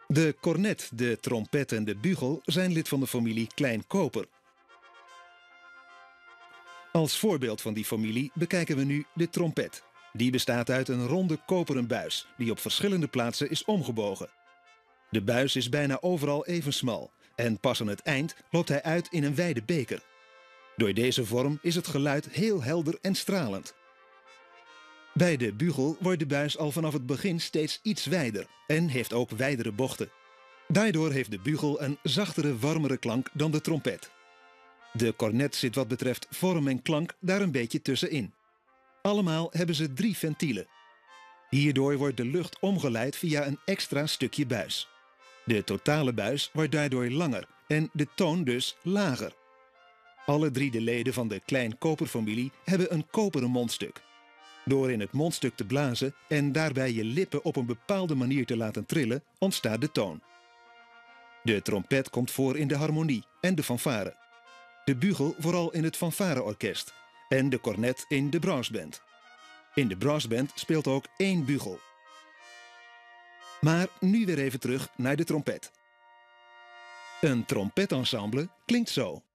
De cornet, de trompet en de bugel zijn lid van de familie Klein-Koper. Als voorbeeld van die familie bekijken we nu de trompet. Die bestaat uit een ronde koperen buis die op verschillende plaatsen is omgebogen. De buis is bijna overal even smal en pas aan het eind loopt hij uit in een wijde beker. Door deze vorm is het geluid heel helder en stralend. Bij de bugel wordt de buis al vanaf het begin steeds iets wijder en heeft ook wijdere bochten. Daardoor heeft de bugel een zachtere, warmere klank dan de trompet. De cornet zit wat betreft vorm en klank daar een beetje tussenin. Allemaal hebben ze 3 ventielen. Hierdoor wordt de lucht omgeleid via een extra stukje buis. De totale buis wordt daardoor langer en de toon dus lager. Alle 3 de leden van de Klein-Koper-familie hebben een koperen mondstuk. Door in het mondstuk te blazen en daarbij je lippen op een bepaalde manier te laten trillen, ontstaat de toon. De trompet komt voor in de harmonie en de fanfare. De bugel vooral in het fanfareorkest en de cornet in de brassband. In de brassband speelt ook 1 bugel. Maar nu weer even terug naar de trompet. Een trompetensemble klinkt zo.